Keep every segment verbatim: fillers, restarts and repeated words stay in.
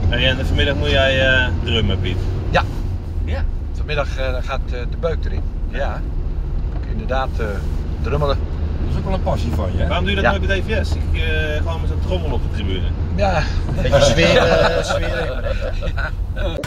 Hey, en vanmiddag moet jij uh, drummen, Piet. Ja. Ja. Vanmiddag uh, gaat uh, de beuk erin. Ja. Inderdaad, uh, drummelen. Dat is ook wel een passie van je, hè? Waarom doe je dat ja. nooit bij D V S? Ik uh, gewoon met zo'n trommel op de tribune. Ja. Beetje sfeer, uh, sfeer. Ja.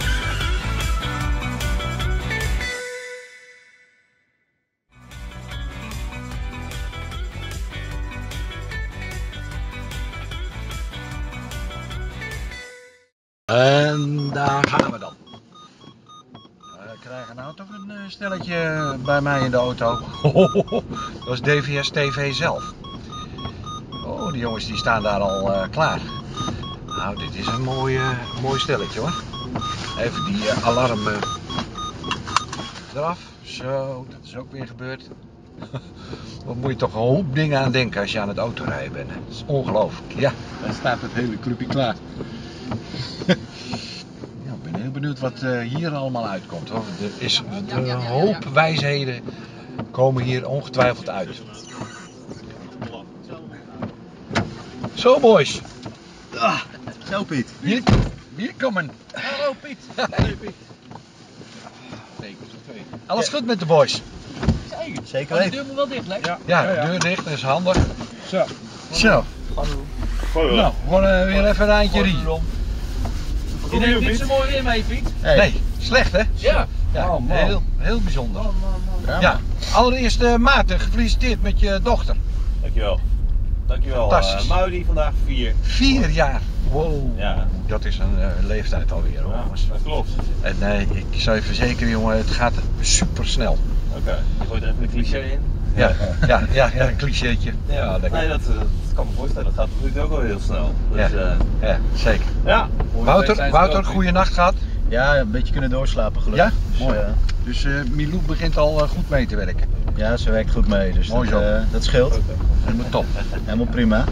En daar gaan we dan. We krijgen nou toch een uh, stelletje bij mij in de auto. Dat is D V S T V zelf. Oh, die jongens die staan daar al uh, klaar. Nou, dit is een mooi, uh, mooi stelletje hoor. Even die uh, alarm uh, eraf. Zo, dat is ook weer gebeurd. Wat moet je toch een hoop dingen aan denken als je aan het autorijden bent. Dat is ongelooflijk. Ja. Daar staat het hele clubje klaar. Ja, ik ben heel benieuwd wat uh, hier allemaal uitkomt. Hoor. Er is een hoop wijsheden komen hier ongetwijfeld uit. Zo boys. Ah, zo Piet. Hier, hier komen. Hallo Piet. Hey Piet. Alles goed met de boys? Zeker. Zeker weten. De deur moet wel dicht, Lex. Ja, ja, de deur dicht, dat is handig. Zo. Zo. Hallo. Nou, gewoon uh, weer even een eindje rie. Je neemt niet zo mooi weer mee, Piet. Hey. Nee, slecht hè? Ja. Ja, Oh, man. heel, heel bijzonder. Man, man, man. Ja, allereerst uh, Maarten, gefeliciteerd met je dochter. Dankjewel. Dankjewel. Fantastisch. Uh, Maudie vandaag vier. Vier jaar. Wow. Ja. Dat is een uh, leeftijd alweer hoor. Ja, dat klopt. En nee, uh, ik zou je verzekeren jongen, het gaat super snel. Oké, okay. Je gooit er even een cliché in. Ja, ja, ja, ja een clichétje. Ja, ja, lekker. nee, dat, dat kan me voorstellen. Dat gaat natuurlijk ook wel heel snel. Dus, ja, uh, ja, zeker. Ja. Wouter, Wouter, goede nacht gehad? Ja, een beetje kunnen doorslapen gelukkig. Ja? Mooi. Ja. Dus uh, Milou begint al uh, goed mee te werken. Ja, ze werkt goed mee, dus mooi dat, zo. Uh, dat scheelt. Helemaal top. Helemaal prima.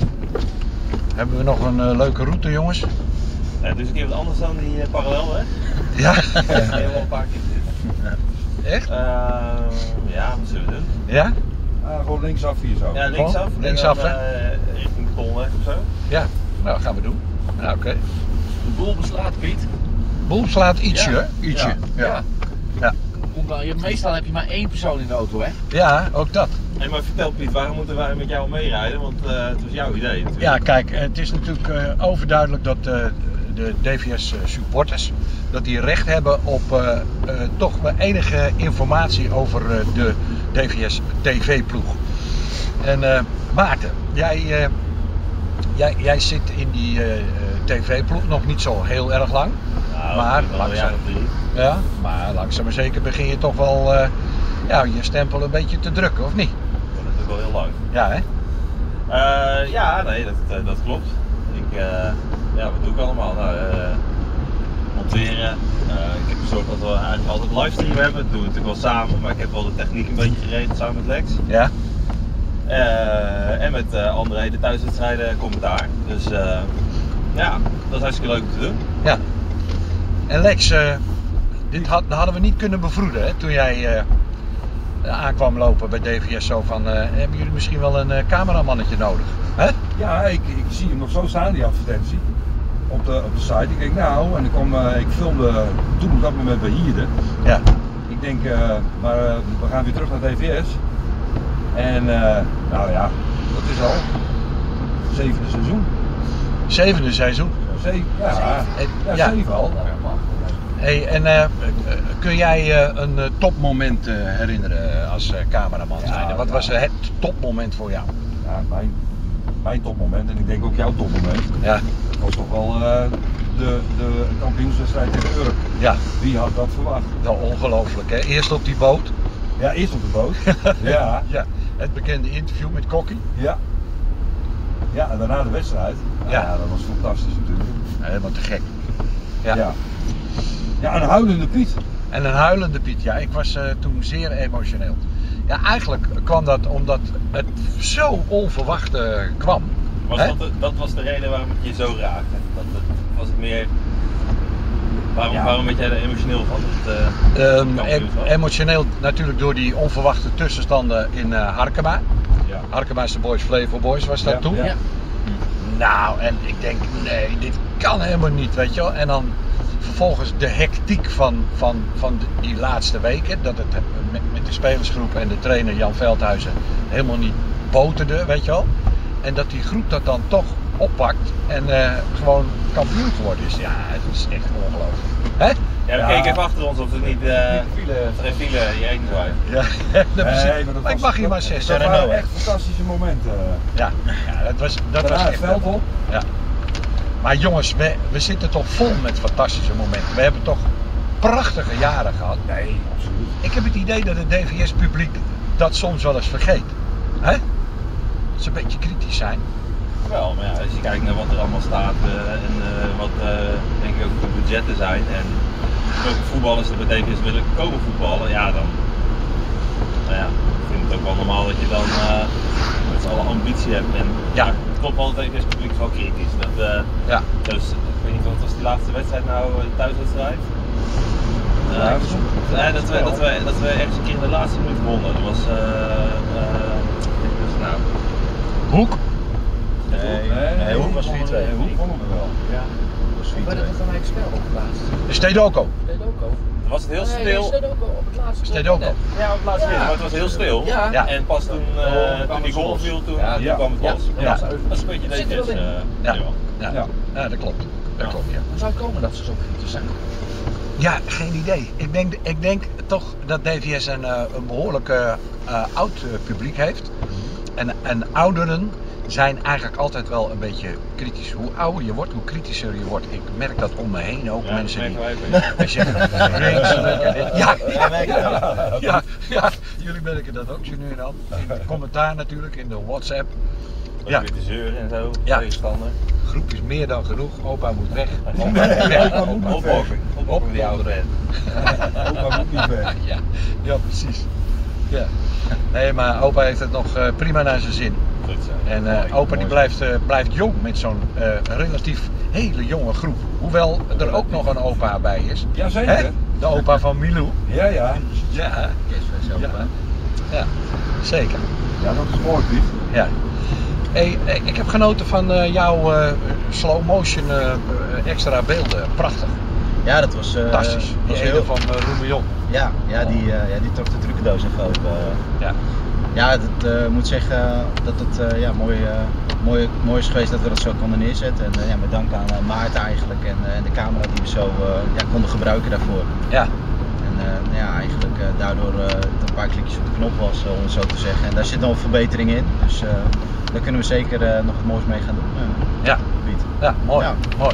Hebben we nog een uh, leuke route jongens? Ja, dus een keer wat anders dan die uh, parallelweg. Ja. Helemaal een paar keer zitten. Ja. Echt? Uh, ja, wat zullen we doen? Ja? Uh, gewoon linksaf hier zo. Ja, linksaf. Gewoon linksaf en dan, hè? Uh, richting de Tolweg of zo. Ja, nou dat gaan we doen. Nou, oké. Okay. De boel beslaat, Piet. Boel slaat ietsje, Ja. hè? Ietsje. Ja. Ja. Ja. Ja. Je, meestal heb je maar één persoon in de auto, hè? Ja, ook dat. Hey, maar vertel Piet, waarom moeten wij met jou meerijden? Want uh, het was jouw idee natuurlijk. Ja, kijk, het is natuurlijk uh, overduidelijk dat uh, de D V S supporters dat die recht hebben op uh, uh, toch enige informatie over uh, de D V S T V-ploeg. En uh, Maarten, jij, uh, jij, jij zit in die uh, T V-ploeg nog niet zo heel erg lang. Nou, maar, langzaam, ja, maar langzaam maar zeker begin je toch wel uh, ja, je stempel een beetje te drukken, of niet? Dat is natuurlijk wel heel lang. Ja, hè? Uh, ja, nee, dat, dat klopt. Ik, uh, ja, wat doe ik allemaal? Nou, uh, monteren. Uh, ik heb gezorgd dat we eigenlijk altijd livestream hebben. Dat doen we natuurlijk wel samen, maar ik heb wel de techniek een beetje geregeld samen met Lex. Ja. Uh, en met uh, André de thuiswedstrijden commentaar. Dus uh, ja, dat is hartstikke leuk om te doen. Ja. En Lex, uh, dit had, hadden we niet kunnen bevroeden hè, toen jij uh, aankwam lopen bij D V S zo van, uh, hebben jullie misschien wel een uh, cameramannetje nodig? Hè? Ja, ik, ik zie hem nog zo staan, die advertentie. Op de, op de site. Ik denk nou, en ik, kwam, uh, ik filmde toen op dat moment bij Hierde. Ja. Ik denk, uh, maar uh, we gaan weer terug naar D V S. En uh, nou ja, dat is al zevende seizoen. Zevende seizoen? Zeven, ja, zeven. ja, Ja. zeven al. Hey, en uh, kun jij uh, een uh, topmoment uh, herinneren als uh, cameraman? Ja, Wat ja. was uh, het topmoment voor jou? Ja, mijn, mijn topmoment en ik denk ook jouw topmoment. Ja. Dat was toch wel uh, de, de kampioenswedstrijd tegen Urk. Ja. Wie had dat verwacht? Wel ongelooflijk hè? Eerst op die boot. Ja, eerst op de boot. ja. Ja. Het bekende interview met Kokkie. Ja. Ja, en daarna de wedstrijd. Ja, Ja. ja dat was fantastisch natuurlijk. Helemaal te gek. Ja. Ja. Ja, een huilende Piet. En een huilende Piet, ja, ik was uh, toen zeer emotioneel. Ja, eigenlijk kwam dat omdat het zo onverwacht uh, kwam. Was Hè? dat, de, dat was de reden waarom het je zo raakte? Dat, dat, was het meer... Waarom, Ja. waarom werd jij er emotioneel van? Het, uh, Um, e emotioneel natuurlijk door die onverwachte tussenstanden in uh, Harkema. Ja. Harkema's de Boys, Flevo Boys was dat Ja, toen. ja. Nou, en ik denk, nee, dit kan helemaal niet, weet je wel. En dan vervolgens de hectiek van, van, van de, die laatste weken, dat het met, met de spelersgroep en de trainer Jan Veldhuizen helemaal niet boterde, weet je wel. En dat die groep dat dan toch oppakt en uh, gewoon kampioen geworden is. Ja, het is echt ongelooflijk. Hè? Ja, we Ja. keken even achter ons of het niet, uh, Niet de file. of er geen file hierheen zwaait. Ja, dat is- Nee, maar dat maar ik was- mag hier maar dat- zes. Dat Ja, waren echt fantastische momenten. ja, dat was, dat was Daarna het echt veld op. Ja. Maar jongens, we, we zitten toch vol met fantastische momenten. We hebben toch prachtige jaren gehad. Nee, absoluut. Ik heb het idee dat het D V S-publiek dat soms wel eens vergeet. Hè? Dat ze een beetje kritisch zijn. Wel, maar ja, als je kijkt naar wat er allemaal staat uh, en uh, wat uh, denk ik ook de budgetten zijn en welke voetballers er bij D V S willen komen voetballen, ja dan, nou ja, ik vind het ook wel normaal dat je dan uh, met z'n allen ambitie hebt en Ja. ja, het klopt wel, het D V S-publiek is wel kritisch. Dat, uh, Ja. dus, ik weet niet wat was die laatste wedstrijd nou, uh, thuiswedstrijd? Uh, Ja, dat is een- ja, dat, we, dat, we, dat we ergens een keer in de laatste minuut wonnen. Dat was, uh, uh, dus nou, Hoek? Nee, nee, Hoek was vier twee. Nee, Hoek wonnen we wel. Ja, was vier Waar twee. dat dan eigenlijk spel op het laatste? Stedoko. Stedoco. dan was het heel Nee, stil. Stedoco op het laatste. Stedoco. Ja, op het laatste Ja. minuut, maar het was heel stil. Ja. Ja. En pas toen, uh, toen die goal viel, toen, Ja, toen ja. kwam het Ja. los. Ja. Dat is een beetje Zit er D V S. wel in. Uh, Ja. jawel. Ja. Ja. Ja, dat klopt. Dat Ja. klopt, ja. Hoe zou het komen dat ze zo kritisch zijn? Ja, geen idee. Ik denk, ik denk toch dat D V S een, uh, een behoorlijk uh, uh, oud uh, publiek heeft. En, en ouderen zijn eigenlijk altijd wel een beetje kritisch. Hoe ouder je wordt, hoe kritischer je wordt. Ik merk dat om me heen ook. Ja, mensen dat die... merken wij ook. die zeggen, vreselijk en dit. Ja, Ja, merk je dat? ja, ja, jullie merken dat ook zo nu en dan. In de commentaar natuurlijk, in de WhatsApp. Ook Ja. weer te zeuren en zo, Ja. tegenstander. Groep is meer dan genoeg, opa moet weg. Opa moet Nee, weg. opa moet niet weg. Ophokken, ophokken die oude red. Opa moet niet weg. Ja, ja, precies. Ja. Nee, maar opa heeft het nog uh, prima naar zijn zin. Goed zo. En uh, Mooi, opa die mooi. blijft, uh, blijft jong met zo'n uh, relatief hele jonge groep. Hoewel er ook nog een opa bij is. Jazeker. Hè? De opa van Milou. Ja, ja. Ja, Kerstfeest ja. Ja, zeker. Ja, dat is mooi, Piet. Ja. Hey, hey, ik heb genoten van uh, jouw uh, slow motion uh, uh, extra beelden. Prachtig. Ja, dat was... eh, Fantastisch. Dat is heel- heel van uh, Roemillon. Ja, ja, die, eh, ja, die trok de trucendoos even open. Ja. Ja, dat uh, moet zeggen dat het uh, ja, mooi, uh, mooi, mooi is geweest dat we dat zo konden neerzetten. En uh, ja, met dank aan uh, Maarten eigenlijk en, uh, en de camera die we zo uh, ja, konden gebruiken daarvoor. Ja. En uh, ja, eigenlijk uh, daardoor uh, het een paar klikjes op de knop was, uh, om het zo te zeggen. En daar zit nog verbetering in, dus uh, daar kunnen we zeker uh, nog wat moois mee gaan doen. Uh, Ja. Piet. Ja, mooi. Ja. Mooi.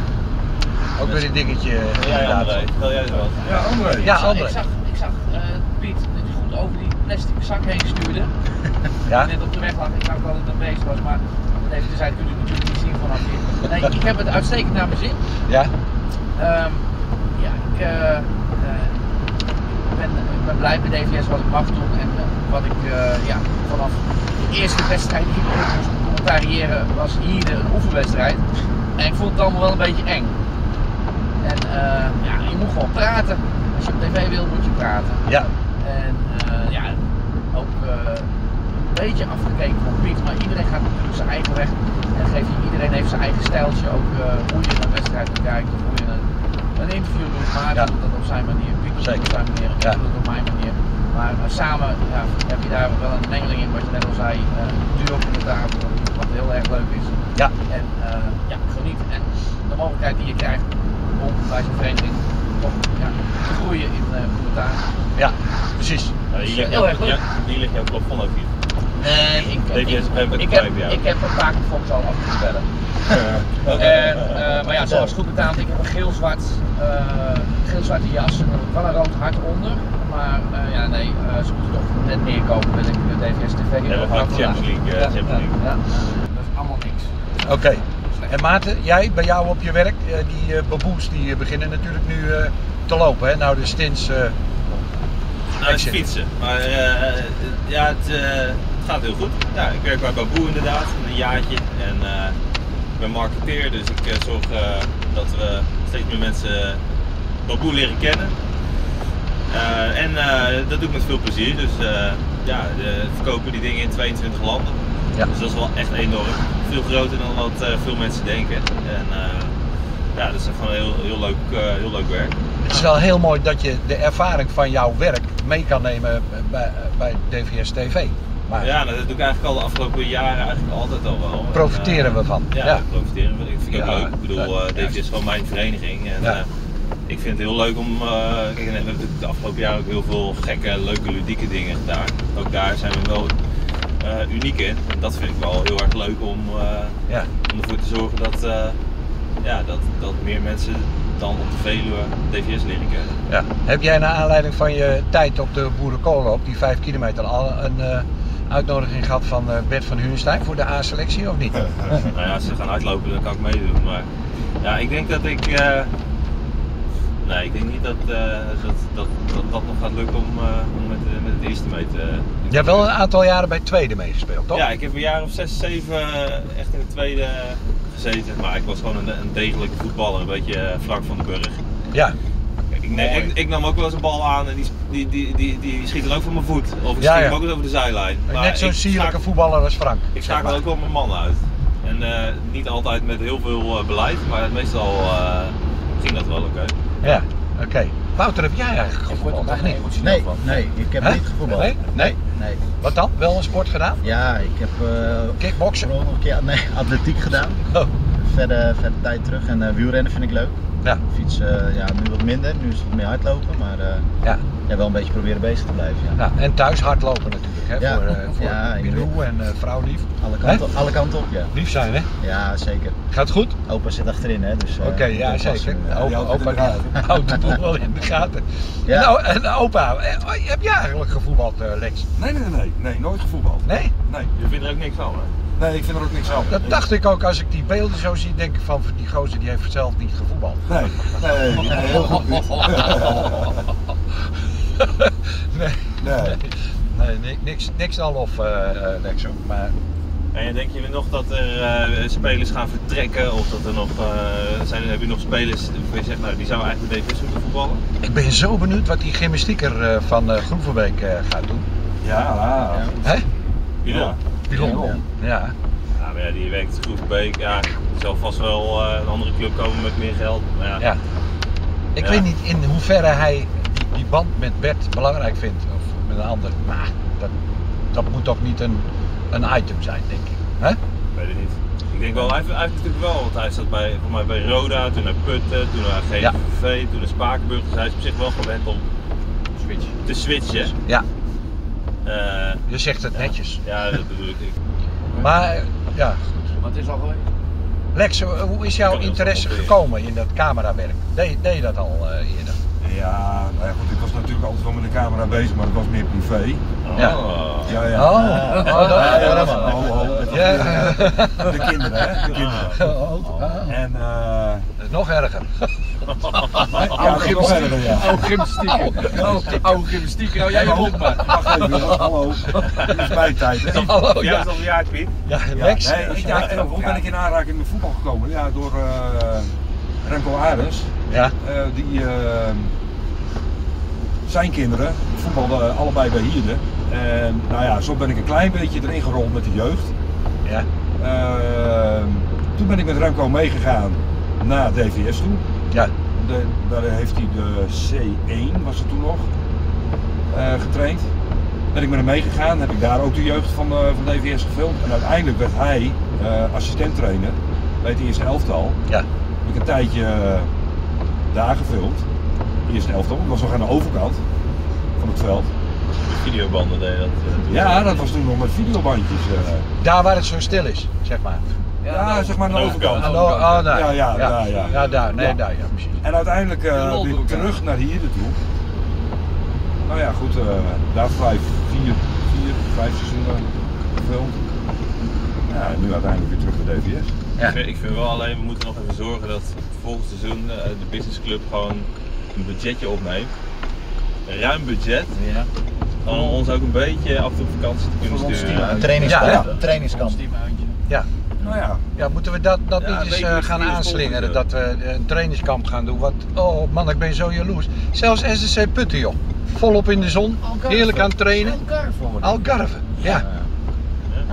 Ook weer een dingetje. uh, Ja, inderdaad. André, vertel jij eens wat. Ja, André. Ja, Ik zag- André. Ik zag, ik zag uh, Piet dat hij goed over die plastic zak heen stuurde. Ja? Die net op de weg lag. Ik dacht dat het een beest was, maar even terzijde kun je het natuurlijk niet zien vanaf hier. Nee, ik heb het uitstekend naar mijn zin. Ja? Ehm, ja, ik uh, uh, ben, ik ben blij bij D V S wat ik mag doen en uh, wat ik uh, ja, vanaf de eerste wedstrijd die ik ooit moest commentariëren was hier de, een oefenwedstrijd. En ik vond het allemaal wel een beetje eng. En uh, ja, je moet gewoon praten. Als je op tv wil, moet je praten. Ja. En uh, ja, ook uh, een beetje afgekeken van Piet, maar iedereen gaat natuurlijk zijn eigen weg. En geef je, iedereen heeft zijn eigen stijltje, ook uh, hoe je een wedstrijd bekijkt of hoe je een, een interview doet. Maar Ja. doet dat op zijn manier, Piet doet het op zijn manier, ik Ja. doe het op mijn manier. Maar uh, samen ja, heb je daar wel een mengeling in, wat je net al zei, uh, duo commentaar, wat heel erg leuk is. Ja. En uh, ja, geniet. En de mogelijkheid die je krijgt om bij zo'n vereniging toch ja, te groeien in uh, commentaar. Ja, precies. Ja, hier ligt Heel jouw- erg leuk. ja, hier ligt jouw plafond ook hier. En ik, D V S ik, heeft ook ik, een heb, pijp, ja. ik heb een paar keer Fox al af moeten bellen. En, uh, maar ja, zoals goed betaald, ik heb een geel-zwart, uh, geel-zwarte jas en wel een rood hart onder. Maar uh, ja, nee, uh, ze moeten toch net meer kopen, wil ik de D V S T V. Ja, dat gaat Champions League, uh, Ja, Champions ja, League. ja, ja. Dat is allemaal niks. Oké. En Maarten, jij bij jou op je werk, uh, die uh, baboes die uh, beginnen natuurlijk nu uh, te lopen, hè? Nou de stints. Uh, Nou, het is fietsen. Maar uh, ja, het, uh, het gaat heel goed. Ja, ik werk bij Baboe inderdaad, een jaartje. En uh, ik ben marketeer, dus ik uh, zorg uh, dat we steeds meer mensen Baboe leren kennen. Uh, en uh, dat doe ik met veel plezier. Dus uh, ja, we verkopen die dingen in tweeëntwintig landen. Ja. Dus dat is wel echt enorm. Veel groter dan wat uh, veel mensen denken. En uh, ja, dat is gewoon heel, heel, leuk, uh, heel leuk werk. Het is wel heel mooi dat je de ervaring van jouw werk mee kan nemen bij, bij D V S T V. Maar ja, dat doe ik eigenlijk al de afgelopen jaren eigenlijk altijd al wel. profiteren en, uh, we van. Ja, Ja. profiteren we. Ik vind het ook Ja, leuk. Ik bedoel, uh, D V S is gewoon mijn vereniging. En, Ja. uh, ik vind het heel leuk om, uh, kijk, we hebben natuurlijk de afgelopen jaren ook heel veel gekke, leuke, ludieke dingen gedaan. Ook daar zijn we wel uh, uniek in. En dat vind ik wel heel erg leuk om, uh, Ja. om ervoor te zorgen dat, uh, ja, dat, dat meer mensen dan op de Veluwe D V S leren kennen. Ja. Heb jij naar aanleiding van je tijd op de Boerenkoolloop, die vijf kilometer, al een uh, uitnodiging gehad van uh, Bert van Huurstein voor de A-selectie of niet? Nou ja, als ze gaan uitlopen, dan kan ik meedoen. Maar ja, ik denk dat ik. Uh, nee, ik denk niet dat, uh, dat, dat, dat dat nog gaat lukken om, uh, om met, uh, met het eerste mee te. Je hebt wel een aantal jaren bij het tweede meegespeeld, toch? Ja, ik heb een jaar of zes, zeven uh, echt in de tweede gezeten. Maar ik was gewoon een, een degelijke voetballer, een beetje uh, Frank van den Burg. Ja. Kijk, ik, ne- ik, ik nam ook wel eens een bal aan en die, die, die, die, die schiet dan ook van mijn voet. Of ik Ja, schiet ja. hem ook eens over de zijlijn. Maar Net zo'n ik sierlijke schakel- voetballer als Frank. Ik zeg schakel maar. ook wel mijn man uit. En uh, niet altijd met heel veel uh, beleid, maar meestal uh, ging dat wel oké. Ja, oké. Okay. Wouter, heb jij eigenlijk gevoetbald of niet? Nee, nee, ik heb Hè? niet gevoetbald. Nee? Nee? Nee. Wat dan? Wel een sport gedaan? Ja, ik heb uh, Kickboksen? vooral nog een keer nee, atletiek gedaan. Oh. Verder, verder tijd terug en uh, wielrennen vind ik leuk. Ja. Fietsen, ja, nu wat minder, nu is het wat meer hardlopen, maar uh, Ja. ja, wel een beetje proberen bezig te blijven. Ja. Ja. En thuis hardlopen natuurlijk, hè? Ja. Voor, uh, voor Ja, Milou en uh, vrouw lief. Alle kanten, op, alle kanten op, ja. Lief zijn, hè? Ja, zeker. Gaat goed? Opa zit achterin, hè, dus... uh, Oké, ja dat was, zeker. uh, Opa, die houdt het in opa de die houdt het toch wel in de gaten. Ja. En, o- en opa, eh, heb jij eigenlijk gevoetbald, uh, Lex? Nee, nee, nee, nee, nee, nooit gevoetbald. Nee? Nee, Je vindt er ook niks van, hè? nee, ik vind er ook niks aan. Dat dacht ik ook als ik die beelden zo zie, denk ik van die gozer die heeft zelf niet gevoetbald. Nee, nee, nee, heel goed niet. Nee, Nee. nee ni- niks, niks al of uh, uh, Lex ook, maar En denk je nog dat er uh, spelers gaan vertrekken of dat er nog, uh, zijn, heb je nog spelers waar je zegt, nou die zouden eigenlijk de D V S moeten voetballen? ik ben zo benieuwd wat die gymnastieker uh, van uh, Groevenbeek uh, gaat doen. Ja, Hè? Pilon. Pilon. Pilon. Ja. Ja, maar ja, die werkt Groevenbeek. Ja, er zal vast wel uh, een andere club komen met meer geld. Maar ja. Ja. Ik Ja. weet niet in hoeverre hij die, die band met Bert belangrijk vindt of met een ander. Maar dat, dat moet toch niet een, een item zijn, denk ik. Hè? Ik weet het niet. Ik denk wel, hij heeft, hij heeft natuurlijk wel, want hij zat bij, voor mij bij Roda, toen naar Putten, toen naar G V V, toen naar Spakenburg. Dus hij is op zich wel gewend om Switch. te switchen. Ja, Uh, je zegt het netjes. ja, dat bedoel ik. Maar uh, ja, goed. Wat is al geweest? Lex, uh, hoe is jouw Kan heel interesse veel gekomen in dat camerawerk? Deed, deed je dat al uh, eerder? ja, nou ja, goed, ik was natuurlijk altijd wel met de camera bezig, maar dat was meer privé. Ja. Oh. Ja, ja. Oh, oh, dat, Ja, ja, dat- dat- oh, oh, dat was Ja. meer, de kinderen, hè? De kinderen. Oh, oh. En, eh Dat is nog erger. ja, dat is nog verder, ja. Oude gymnastiek. Oude- Oude gymnastiek, hou jij je mond maar. Wacht even, hallo. Dit is mijn tijd, hè? Hallo, Ja, ja. is al een jaar, Piet. Ja, Ja, Lex. nee, ik, ja, en hoe ben ik in aanraking met voetbal gekomen? Ja, door uh, Remco Ares. Ja. Uh, die, uh, zijn kinderen voetbalden allebei bij Hierden. En nou ja, zo ben ik een klein beetje erin gerold met de jeugd. Ja. Uh, toen ben ik met Remco meegegaan naar D V S toe. Ja. De, daar heeft hij de C één, was het toen nog, uh, getraind. Ben ik met hem meegegaan, heb ik daar ook de jeugd van, uh, van D V S gefilmd. En uiteindelijk werd hij uh, assistent-trainer bij het eerste elftal. Ja. Heb ik een tijdje uh, daar gefilmd, het eerste elftal. Ik was nog aan de overkant van het veld. De videobanden deed dat. uh, toen. Ja, dat was toen nog met videobandjes. Uh, Daar waar het zo stil is, zeg maar. ja, zeg maar aan de overkant. Oh, oh, daar. Ja, ja, daar, ja. Ja, daar. Nee, Ja. daar. Ja, precies. En uiteindelijk uh, De weer Lolbroek, terug naar Hierden toe. Nou ja, goed, uh, daar vijf, vier, vier, vijf seizoenen gefilmd. Ja, en nu uiteindelijk weer terug bij D V S. Ja. Ik, vind, ik vind wel alleen, we moeten nog even zorgen dat volgend seizoen uh, de businessclub gewoon een budgetje opneemt. Een ruim budget. Ja. Om ons ook een beetje af en toe op vakantie te kunnen Voor ons sturen. team. Een trainingskamp. Ja, Een trainingskamp. Teamuitje. Ja. Nou ja, Ja, moeten we dat, dat Ja, niet eens weet je, uh, met gaan vier aanslingeren? sponsors, Dat we een trainingskamp gaan doen? Wat, oh man, ik ben zo jaloers. Zelfs S S C Putten, joh. Volop in de zon, heerlijk aan het trainen. Algarve worden. Algarve, ja. Nou, ik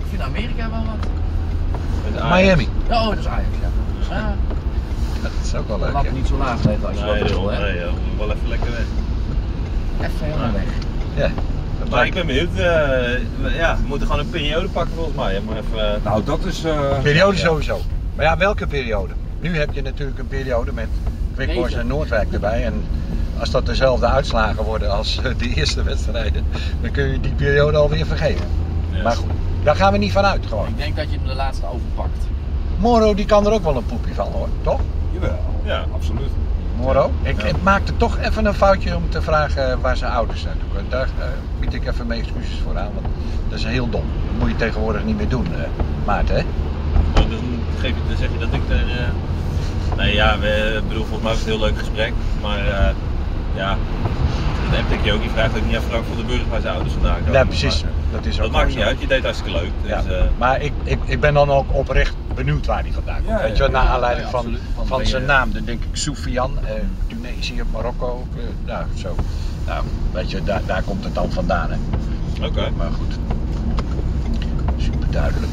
vind Amerika wel wat. Met Ajax. Miami. Oh, dat is Ajax, ja. Ja, Dat is ook wel de leuk. lat hè? niet zo laag leggen als je Nee, dat wil, joh, hè. nee, joh, wel even lekker weg. Even helemaal weg. Ja. Maar ik ben benieuwd, uh, ja, we moeten gewoon een periode pakken volgens mij. hè, Maar even, uh, Nou, dat is... eh, Periode Ja. sowieso. Maar ja, welke periode? Nu heb je natuurlijk een periode met Quickboys en Noordwijk erbij. En als dat dezelfde uitslagen worden als eh, de eerste wedstrijden, dan kun je die periode alweer vergeten. yes. Maar goed, daar gaan we niet van uit gewoon. Ik denk dat je hem de laatste overpakt. Moro die kan er ook wel een poepje van hoor, toch? Jawel, Ja. absoluut. Moro? Ik, Ja. ik maakte toch even een foutje om te vragen waar zijn ouders zijn. Daar uh, bied ik even mijn excuses voor aan, want dat is heel dom. Dat moet je tegenwoordig niet meer doen, uh, Maarten. Hè? Dan, geef je, dan zeg je dat ik er. Uh, nee, ja, we, ik bedoel, volgens mij was het een heel leuk gesprek. Maar uh, ja, dan heb ik je ook gevraagd dat ik niet aan Frank van den Burg bij zijn ouders vandaan komen. Ja, precies. Maar, Dat is ook dat maakt gewoon niet zo. uit, je deed hartstikke leuk. Dus, Ja. uh, Maar ik, ik, ik ben dan ook oprecht benieuwd waar hij vandaan komt. Ja, Weet je, wel, ja, naar ja, aanleiding ja, van, absoluut. van, Van zijn ben je- naam. Dan denk ik Soufiane, eh, Tunesië, Marokko. Eh, nou, zo. Nou, weet je, daar, daar komt het dan vandaan. Hè. Oké. Okay. Maar goed. Super duidelijk.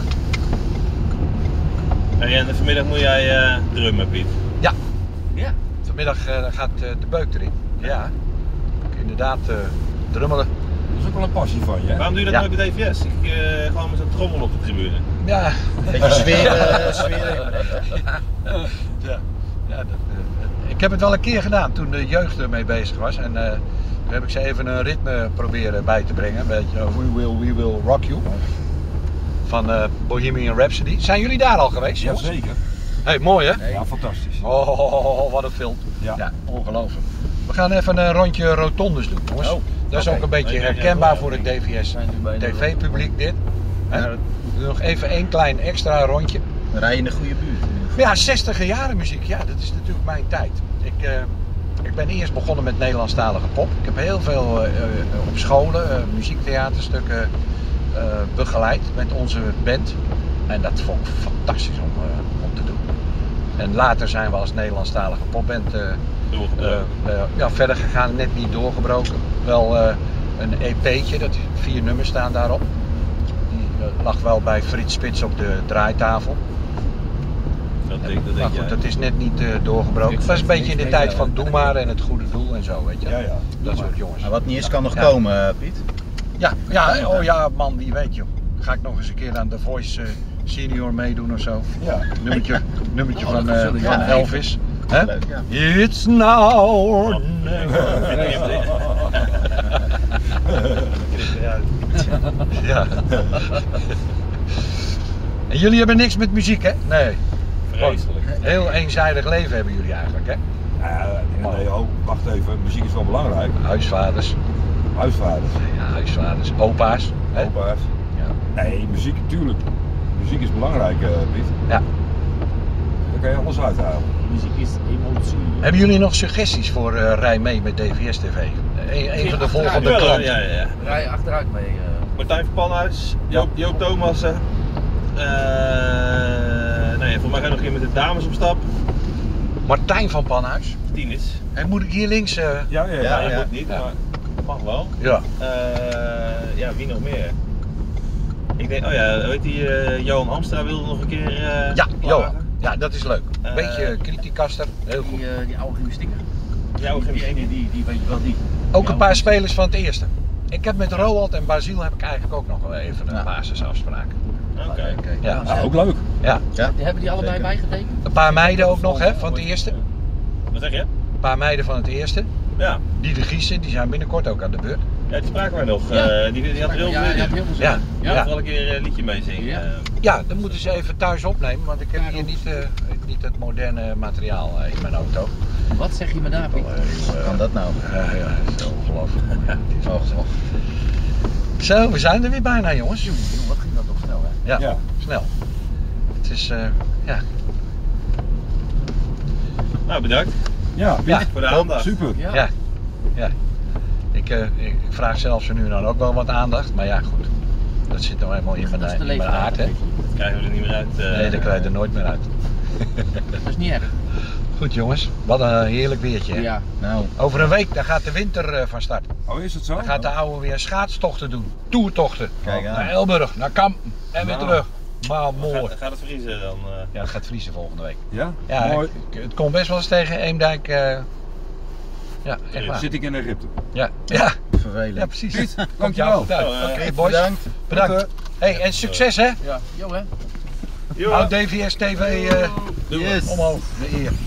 Hey, en vanmiddag moet jij uh, drummen, Piet. Ja, Ja. vanmiddag uh, gaat uh, de beuk erin. Ja, inderdaad, uh, drummelen. Dat is ook wel een passie van je, hè? Waarom doe je dat Ja. nooit bij D V S? Ik, uh, gewoon met zo'n trommel op de tribune. Ja, Beetje sfeer, uh, sfeer inbrengen. ja. Ja, dat, uh, ik heb het wel een keer gedaan toen de jeugd ermee bezig was. En uh, toen heb ik ze even een ritme proberen bij te brengen. Een beetje uh, We Will, We Will Rock You. Van uh, Bohemian Rhapsody. Zijn jullie daar al geweest, jongens? Jazeker. Hey, mooi hè? Ja, fantastisch. Oh, oh, oh, oh, wat een film. Ja. Ja, ongelooflijk. We gaan even een rondje rotondes doen, jongens. Oh, dat is oké. ook een beetje Nee, nee, nee, herkenbaar nee, voor het nee. D V S zijn nu bij de tv-publiek dit. Hè? Ja, We doen nog even één klein extra rondje. Dan rij je in de goede buurt. Maar ja, zestiger jaren muziek, ja, dat is natuurlijk mijn tijd. Ik, uh, ik ben eerst begonnen met Nederlandstalige pop. Ik heb heel veel uh, uh, op scholen, uh, muziektheaterstukken uh, begeleid met onze band. En dat vond ik fantastisch om, uh, om te doen. En later zijn we als Nederlandstalige popband uh, Doorgebroken. uh, uh, ja, verder gegaan, net niet doorgebroken. Wel uh, een E P'tje, dat vier nummers staan daarop. Die uh, lag wel bij Frits Spits op de draaitafel. Dat denk, dat Maar denk goed, jij. dat is net niet uh, doorgebroken. Het was een beetje in de tijd van Doe maar en het goede doel en zo, weet je. Ja, ja. Dat soort jongens. Maar wat niet is, kan nog Ja. komen, uh, Piet. Ja, ja, oh ja, man, wie weet joh. Ga ik nog eens een keer aan The Voice uh, Senior meedoen of zo. Ja. Nummertje, nummertje Oh, van, dat uh, zullen van ja. Elvis. Hè? Leuk, ja. It's now or never. Ja. En jullie hebben niks met muziek, hè? Nee. Vreselijk. Heel eenzijdig leven hebben jullie eigenlijk, hè? Ja, nee, oh, wacht even. Muziek is wel belangrijk. Huisvaders. Huisvaders, Ja, huisvaders. Opa's. Hè? opa's. Ja. Nee, muziek, tuurlijk. Muziek is belangrijk, uh, Piet. Ja. Daar kan je alles uithalen. Muziek is emotie. Hebben jullie nog suggesties voor uh, Rij mee met D V S T V? Een, een van de volgende Ja, klanten. ja, ja. Rij je achteruit mee. Uh, Martijn van Panhuis, Joop, Joop Thomassen. Uh, nee, volgens mij ga je nog een keer met de dames op stap. Martijn van Panhuis. Tien is. En moet ik hier links? Uh... Ja, ja, ja. Ja, dat ja. moet niet, Ja. maar mag wel. Ja. Uh, ja, wie nog meer? Ik denk, oh ja, weet die uh, Johan Amstra wilde nog een keer. Uh, Ja, klagen. Johan. Ja, dat is leuk. Eh, Beetje kritiekaster. Heel goed. die, uh, die oude gymnastieken. Die oude Die ene, die, die weet je wel, die. Ook een Ja, paar spelers van het eerste. Ik heb met Roald en Basil heb ik eigenlijk ook nog wel even een Ja. basisafspraak. Oké. Ja. Nou, ook leuk. Ja. Ja. Die hebben die allebei Zeker. bijgetekend? Een paar meiden ook nog, hè, van het eerste. Wat zeg je? Een paar meiden van het eerste. Ja, Die de Giezen, die zijn binnenkort ook aan de beurt. ja die spraken wij nog. Ja. Uh, die, die had er heel Ja, veel die had in. heel veel zin Ja. in. Ja, Ja. vooral een keer een liedje meezingen. Ja. Uh, Ja, dan moeten ze even thuis opnemen, want ik heb hier niet, uh, niet het moderne materiaal uh, in mijn auto. Wat zeg je me daar, Piet? Uh, Kan dat nou? Ja, ja, dat is ongelooflijk. Ja, het is Oh, ongelooflijk. Zo, we zijn er weer bijna, jongens. Jongen, wat ging dat toch snel, hè? Ja, Ja. snel. Het is, uh, ja. nou, bedankt Ja, Piet. Ja. voor de aandacht. Super. Ja. Ja, ja. Ik, uh, ik, ik vraag zelfs nu en dan ook wel wat aandacht, maar ja, goed. Dat zit nou helemaal in mijn, Dat is de in mijn leeftijd. aard, hè? Dat krijgen we er niet meer uit. Uh, Nee, dat krijg je er nooit meer uit. Dat is niet erg. Goed jongens, wat een heerlijk weertje. Hè? Ja. Nou, Over een week dan gaat de winter uh, van start. Oh, is het zo? Dan gaat de oude weer schaatstochten doen. Toertochten. Kijk aan. Naar Elburg, naar Kampen. En weer Nou. terug. Maar mooi. Gaat, gaat het vriezen dan? Uh... Ja, het gaat vriezen volgende week. Ja? Ja, Mooi. Het, het komt best wel eens tegen Eemdijk. Uh, ja, echt waar. Zit ik in Egypte. Ja, ja. Vervelend. Ja, precies. Piet, Komt dankjewel. jou goed uit. Oh, Oké, uh, boys. Bedankt. Bedankt. Hey, en succes hè. Ja, jo hè. Houd D V S T V uh, Yes. omhoog. De eer.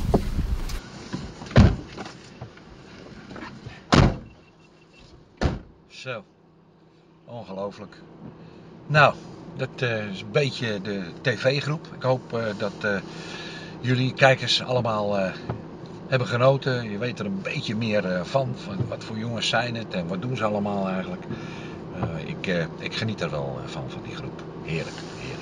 Zo. Ongelooflijk. Nou, dat uh, is een beetje de tv-groep. Ik hoop uh, dat uh, jullie kijkers allemaal uh, hebben genoten. Je weet er een beetje meer uh, van, van. Wat voor jongens zijn het en wat doen ze allemaal eigenlijk. Uh, ik, uh, ik geniet er wel van, van die groep. Heerlijk, heerlijk.